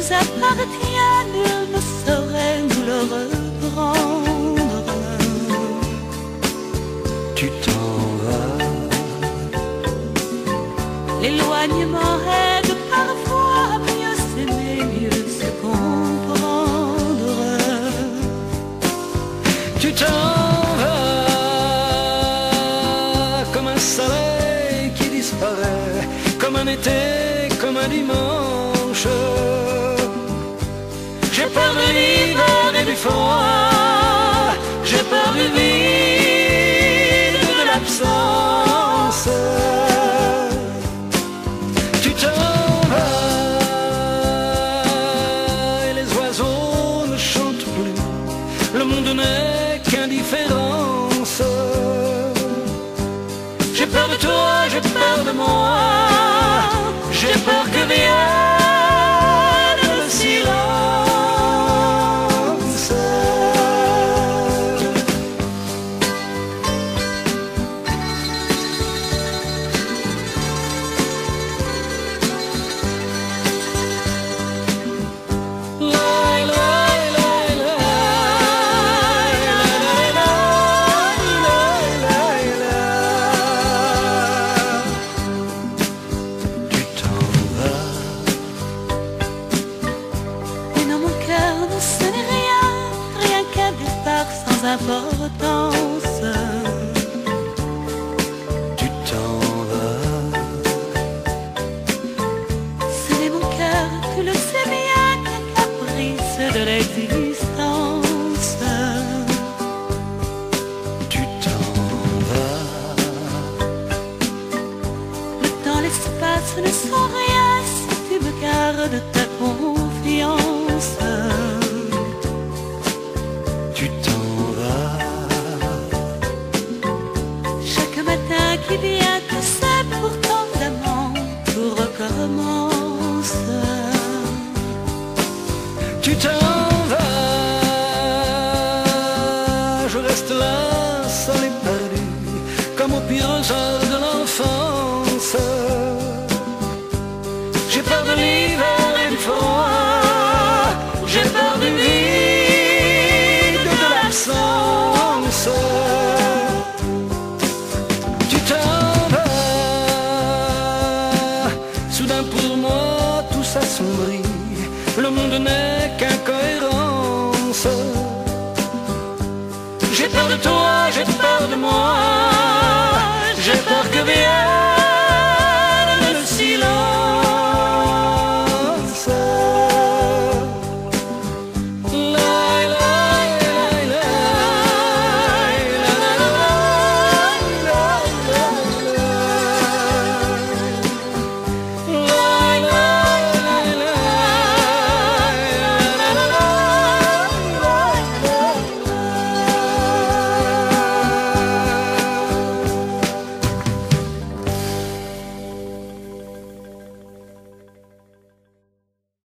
nous appartient, nul ne saurait nous le reprendre. Tu t'en vas. L'éloignement aide parfois à mieux s'aimer, mieux se comprendre. Tu t'en vas comme un soleil qui disparaît, comme un été, comme un dimanche. J'ai peur de l'hiver et du froid, j'ai peur du vide, de l'absence. Tu t'en vas et les oiseaux ne chantent plus, le monde n'est qu'indifférence. J'ai peur de toi, j'ai peur de moi, j'ai peur que vienne le silence. Ce n'est rien, rien qu'un départ sans importance. Tu t'en vas. Ce n'est mon cœur, tu le sais bien, qu'un caprice de l'existence. Tu t'en vas. Le temps, l'espace ne sont rien si tu me gardes ta confiance. Tu t'en vas. Chaque matin qui vient